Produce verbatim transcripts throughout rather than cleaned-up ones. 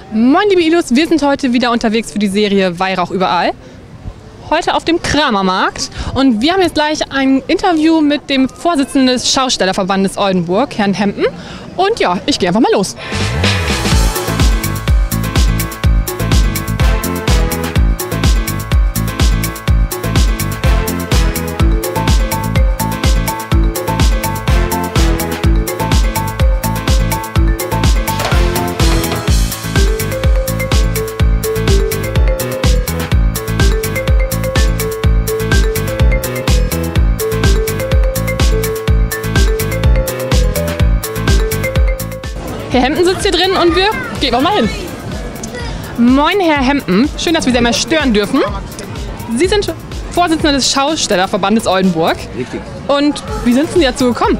Moin liebe Ilus, wir sind heute wieder unterwegs für die Serie Weihrauch überall. Heute auf dem Kramermarkt und wir haben jetzt gleich ein Interview mit dem Vorsitzenden des Schaustellerverbandes Oldenburg, Herrn Hempen. Und ja, ich gehe einfach mal los. Herr Hempen sitzt hier drin und wir gehen auch mal hin. Moin Herr Hempen, schön, dass wir Sie einmal stören dürfen. Sie sind Vorsitzender des Schaustellerverbandes Oldenburg. Richtig. Und wie sind Sie dazu gekommen?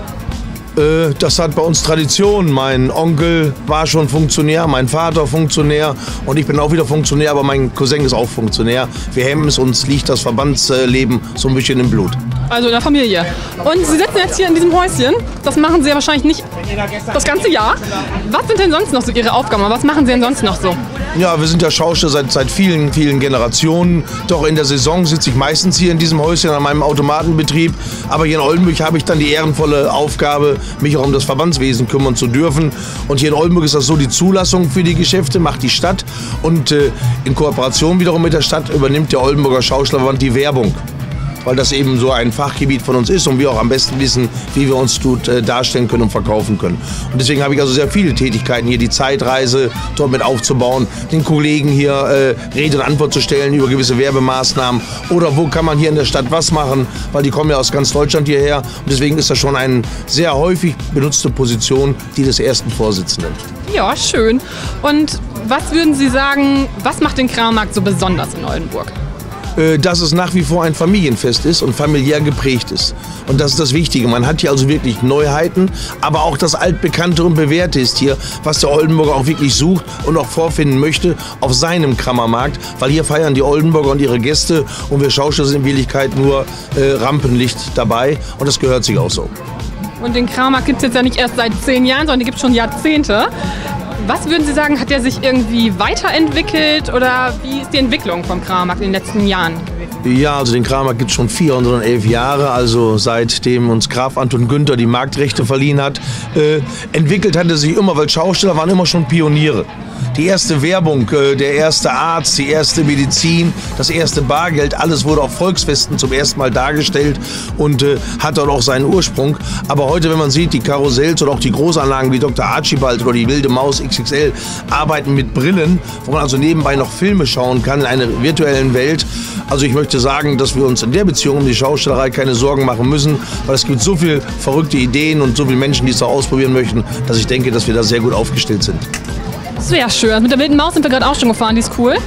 Äh, das hat bei uns Tradition. Mein Onkel war schon Funktionär, mein Vater Funktionär und ich bin auch wieder Funktionär, aber mein Cousin ist auch Funktionär. Wir Hempens, uns liegt das Verbandsleben so ein bisschen im Blut. Also in der Familie. Und Sie sitzen jetzt hier in diesem Häuschen. Das machen Sie ja wahrscheinlich nicht das ganze Jahr. Was sind denn sonst noch so Ihre Aufgaben? Was machen Sie denn sonst noch so? Ja, wir sind ja Schausteller seit, seit vielen, vielen Generationen. Doch in der Saison sitze ich meistens hier in diesem Häuschen an meinem Automatenbetrieb. Aber hier in Oldenburg habe ich dann die ehrenvolle Aufgabe, mich auch um das Verbandswesen kümmern zu dürfen. Und hier in Oldenburg ist das so, die Zulassung für die Geschäfte macht die Stadt. Und äh, in Kooperation wiederum mit der Stadt übernimmt der Oldenburger Schaustellerverband die Werbung. Weil das eben so ein Fachgebiet von uns ist und wir auch am besten wissen, wie wir uns tut, äh, darstellen können und verkaufen können. Und deswegen habe ich also sehr viele Tätigkeiten hier, die Zeitreise dort mit aufzubauen, den Kollegen hier äh, Rede und Antwort zu stellen über gewisse Werbemaßnahmen oder wo kann man hier in der Stadt was machen, weil die kommen ja aus ganz Deutschland hierher und deswegen ist das schon eine sehr häufig benutzte Position, die des ersten Vorsitzenden. Ja, schön. Und was würden Sie sagen, was macht den Kramermarkt so besonders in Oldenburg? Dass es nach wie vor ein Familienfest ist und familiär geprägt ist. Und das ist das Wichtige. Man hat hier also wirklich Neuheiten, aber auch das Altbekannte und Bewährte ist hier, was der Oldenburger auch wirklich sucht und auch vorfinden möchte auf seinem Kramermarkt, weil hier feiern die Oldenburger und ihre Gäste und wir Schausteller sind in Wirklichkeit nur äh, Rampenlicht dabei und das gehört sich auch so. Und den Kramermarkt gibt es jetzt ja nicht erst seit zehn Jahren, sondern die gibt es schon Jahrzehnte. Was würden Sie sagen, hat der sich irgendwie weiterentwickelt oder wie ist die Entwicklung vom Kramermarkt in den letzten Jahren gewesen? Ja, also den Kramermarkt gibt es schon vierhundertelf Jahre, also seitdem uns Graf Anton Günther die Marktrechte verliehen hat. Äh, entwickelt hat er sich immer, weil Schausteller waren immer schon Pioniere. Die erste Werbung, äh, der erste Arzt, die erste Medizin, das erste Bargeld, alles wurde auf Volksfesten zum ersten Mal dargestellt und äh, hat dort auch seinen Ursprung. Aber heute, wenn man sieht, die Karussells oder auch die Großanlagen wie Doktor Archibald oder die Wilde Maus X X L arbeiten mit Brillen, wo man also nebenbei noch Filme schauen kann in einer virtuellen Welt. Also ich möchte sagen, dass wir uns in der Beziehung um die Schaustellerei keine Sorgen machen müssen, weil es gibt so viele verrückte Ideen und so viele Menschen, die es auch ausprobieren möchten, dass ich denke, dass wir da sehr gut aufgestellt sind. Sehr schön. Also mit der Wilden Maus sind wir gerade auch schon gefahren, die ist cool.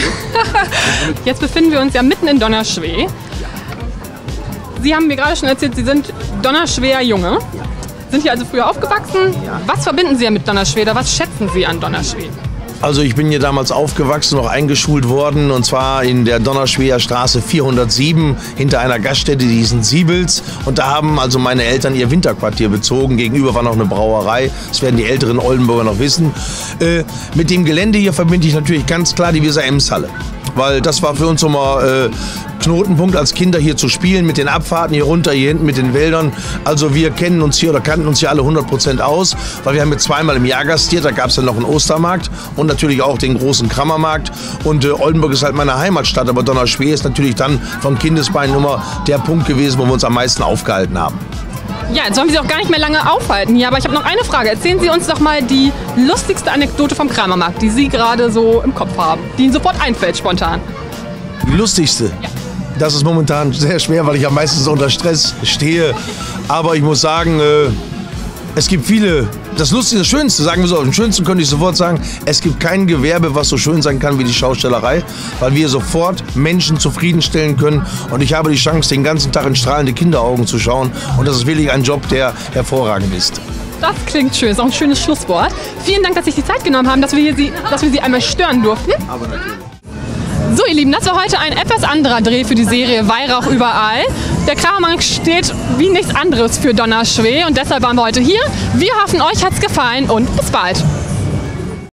Jetzt befinden wir uns ja mitten in Donnerschwee. Sie haben mir gerade schon erzählt, Sie sind Donnerschweer Junge. Sind hier also früher aufgewachsen. Was verbinden Sie ja mit Donnerschwee oder was schätzen Sie an Donnerschwee? Also ich bin hier damals aufgewachsen, noch eingeschult worden und zwar in der Donnerschweer Straße vierhundertsieben hinter einer Gaststätte, die hieß Siebels. Und da haben also meine Eltern ihr Winterquartier bezogen. Gegenüber war noch eine Brauerei, das werden die älteren Oldenburger noch wissen. Äh, mit dem Gelände hier verbinde ich natürlich ganz klar die Weser-Ems-Halle. Weil das war für uns immer äh, Knotenpunkt als Kinder hier zu spielen, mit den Abfahrten hier runter, hier hinten mit den Wäldern. Also wir kennen uns hier oder kannten uns hier alle hundert Prozent aus, weil wir haben jetzt zweimal im Jahr gastiert, da gab es dann noch einen Ostermarkt und natürlich auch den großen Kramermarkt. Und äh, Oldenburg ist halt meine Heimatstadt, aber Donnerschwee ist natürlich dann von Kindesbeinen immer der Punkt gewesen, wo wir uns am meisten aufgehalten haben. Ja, jetzt wollen wir Sie auch gar nicht mehr lange aufhalten hier, aber ich habe noch eine Frage. Erzählen Sie uns doch mal die lustigste Anekdote vom Kramermarkt, die Sie gerade so im Kopf haben, die Ihnen sofort einfällt, spontan. Die lustigste? Ja. Das ist momentan sehr schwer, weil ich ja meistens unter Stress stehe. Aber ich muss sagen, äh, es gibt viele, das Lustige, das Schönste, sagen wir so, am schönsten könnte ich sofort sagen, es gibt kein Gewerbe, was so schön sein kann wie die Schaustellerei, weil wir sofort Menschen zufriedenstellen können und ich habe die Chance, den ganzen Tag in strahlende Kinderaugen zu schauen und das ist wirklich ein Job, der hervorragend ist. Das klingt schön, ist auch ein schönes Schlusswort. Vielen Dank, dass Sie sich die Zeit genommen haben, dass wir, hier Sie, dass wir Sie einmal stören durften. Aber natürlich. So ihr Lieben, das war heute ein etwas anderer Dreh für die Serie Weihrauch überall. Der Kramermarkt steht wie nichts anderes für Donnerschwee und deshalb waren wir heute hier. Wir hoffen, euch hat's gefallen und bis bald.